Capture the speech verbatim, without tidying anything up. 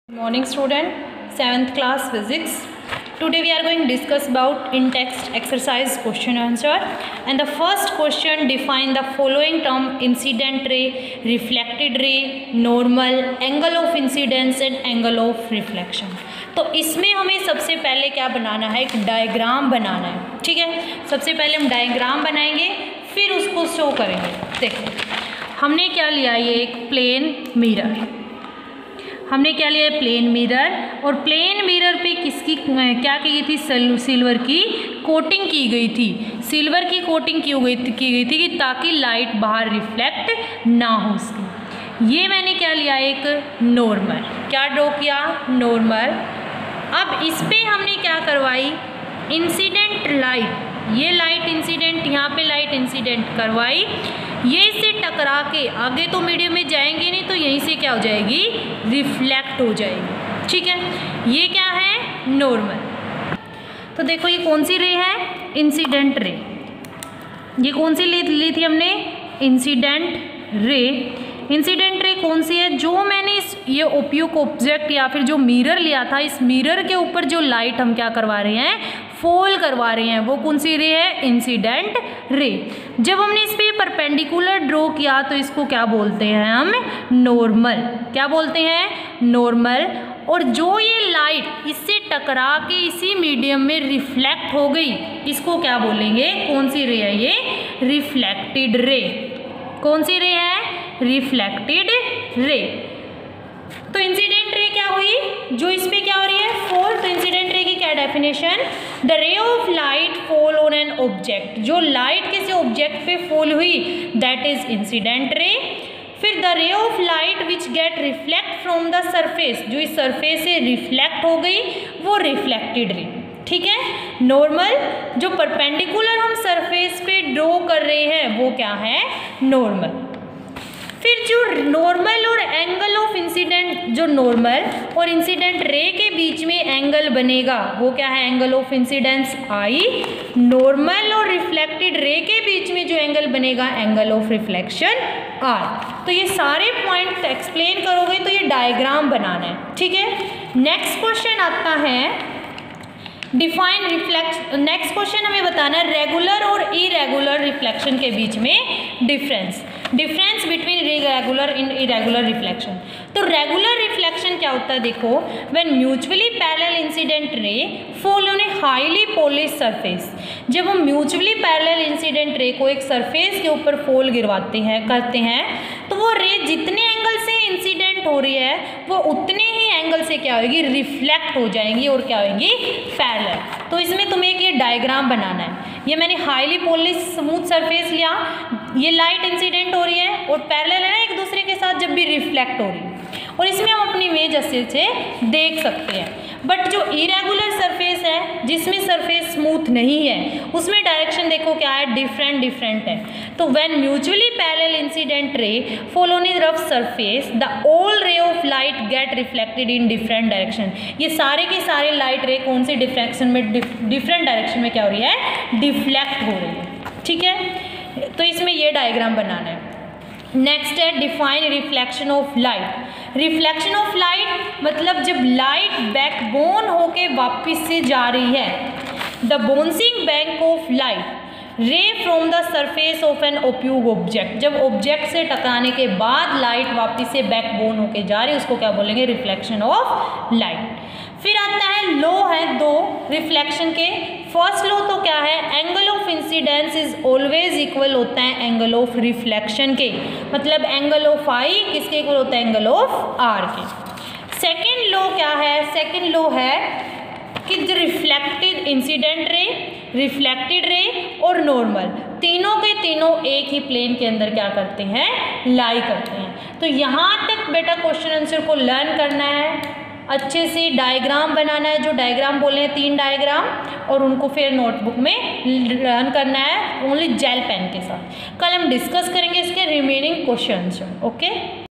Morning student, seventh class physics. Today we are going to discuss about in-text exercise question answer, and the first question define the following term: incident ray, reflected ray, normal, angle of incidence and angle of reflection. तो इसमें हमें सबसे पहले क्या बनाना है, एक diagram बनाना है। ठीक है, सबसे पहले हम डायग्राम बनाएंगे, फिर उसको शो करेंगे। देखो हमने क्या लिया, ये एक प्लेन मिरर, हमने क्या लिया है, प्लेन मिरर, और प्लेन मिरर पे किसकी क्या की गई थी, सिल्वर की कोटिंग की गई थी। सिल्वर की कोटिंग की गई थी की गई थी कि ताकि लाइट बाहर रिफ्लेक्ट ना हो उसकी। ये मैंने क्या लिया, एक नॉर्मल, क्या ड्रॉ किया, नॉर्मल। अब इस पे हमने क्या करवाई, इंसिडेंट लाइट, ये लाइट इंसिडेंट, यहाँ पे लाइट इंसिडेंट करवाई। ये इससे टकरा के आगे तो मीडियम में जाएंगे नहीं, तो यहीं से क्या हो जाएगी, रिफ्लेक्ट हो जाएगी। ठीक है, ये क्या है, नॉर्मल। तो देखो ये कौन सी रे है, इंसिडेंट रे। ये कौन सी ली, ली थी हमने, इंसिडेंट रे। इंसिडेंट रे कौन सी है, जो मैंने इस ये उपयुक्त ऑब्जेक्ट या फिर जो मिरर लिया था, इस मिरर के ऊपर जो लाइट हम क्या करवा रहे हैं, फॉल करवा रहे हैं, वो कौन सी रे है, इंसिडेंट रे। जब हमने इस पे परपेंडिकुलर ड्रॉ किया तो इसको क्या बोलते हैं हम, नॉर्मल। क्या बोलते हैं, नॉर्मल। और जो ये लाइट इससे टकरा के इसी मीडियम में रिफ्लेक्ट हो गई, इसको क्या बोलेंगे, कौन सी रे है ये, रिफ्लेक्टेड रे। कौन सी रे है, रिफ्लेक्टेड रे। तो इंसिडेंट रे क्या हुई, जो इस पे क्या हो रही है, फॉल। तो इंसिडेंट रे की क्या definition, the ray of light fall on an object, जो लाइट किसी ऑब्जेक्ट पे फॉल हुई, दैट इज इंसिडेंट रे। फिर the ray of light which get reflect from the surface, जो इस सरफेस से रिफ्लेक्ट हो गई, वो रिफ्लेक्टेड रे। ठीक है, नॉर्मल, जो परपेंडिकुलर हम सरफेस पे ड्रॉ कर रहे हैं वो क्या है, नॉर्मल। फिर जो नॉर्मल और एंगल ऑफ इंसिडेंट, जो नॉर्मल और इंसिडेंट रे के बीच में एंगल बनेगा वो क्या है, angle of incidence I. Normal और रिफ्लेक्टेड रे के बीच में जो एंगल बनेगा, एंगल ऑफ रिफ्लेक्शन आर। तो ये सारे पॉइंट एक्सप्लेन करोगे तो ये डायग्राम बनाना है। ठीक है, नेक्स्ट क्वेश्चन आता है डिफाइन रिफ्लेक्ट। नेक्स्ट क्वेश्चन हमें बताना है रेगुलर और इरेगुलर रिफ्लेक्शन के बीच में difference, difference between regular in irregular reflection. तो रेगुलर रिफ्लेक्शन क्या होता है, देखो, when mutually parallel incident ray fall on a highly polish surface. जब हम म्यूचुअली पैरेलल इंसिडेंट रे को एक सरफेस के ऊपर फॉल गिरवाते हैं, करते हैं, तो वो रे जितने एंगल से इंसिडेंट हो रही है वो उतने ही एंगल से क्या होगी, रिफ्लेक्ट हो जाएंगी और क्या होगी, पैरेलल। तो इसमें तुम्हें एक ये डायग्राम बनाना है। ये मैंने हाईली पॉलिश स्मूथ सरफेस लिया, ये लाइट इंसिडेंट हो रही है और पैरेलल है ना एक दूसरे के साथ, जब भी रिफ्लेक्ट हो रही है, और इसमें हम अपनी इमेज अच्छे से देख सकते हैं। बट जो इरेगुलर सरफेस है, जिसमें सरफेस स्मूथ नहीं है, उसमें डायरेक्शन देखो क्या है, डिफरेंट डिफरेंट है। तो when mutually parallel incident ray fall on a rough surface, the all ray of light get reflected in different direction. ये सारे के सारे लाइट रे कौन से डिफ्रेक्शन में, डिफरेंट डायरेक्शन में क्या हो रही है, डिफ्लेक्ट हो रही है। ठीक है, तो इसमें ये डायग्राम बनाना है। नेक्स्ट है define reflection of light. Reflection of light मतलब जब लाइट बैकबोन होके वापस से जा रही है, the bouncing back of light ray from the surface of an opaque object. जब ऑब्जेक्ट से टकराने के बाद लाइट वापस से बैकबोन होके जा रही है, उसको क्या बोलेंगे, रिफ्लेक्शन ऑफ लाइट। फिर आता है लॉ है दो रिफ्लेक्शन के। फर्स्ट लॉ तो क्या है, angle of incidence is always equal होता है एंगल ऑफ रिफ्लेक्शन के, मतलब एंगल ऑफ आई किसके इक्वल होता है, एंगल ऑफ आर के। सेकेंड लॉ क्या है, सेकेंड लॉ है कि जो reflected incident ray, reflected ray और नॉर्मल, तीनों के तीनों एक ही प्लेन के अंदर क्या करते हैं, लाई करते हैं। तो यहाँ तक बेटा क्वेश्चन आंसर को लर्न करना है, अच्छे से डायग्राम बनाना है, जो डायग्राम बोले हैं तीन डायग्राम, और उनको फिर नोटबुक में लर्न करना है ओनली जेल पेन के साथ। कल हम डिस्कस करेंगे इसके रिमेनिंग क्वेश्चंस। ओके।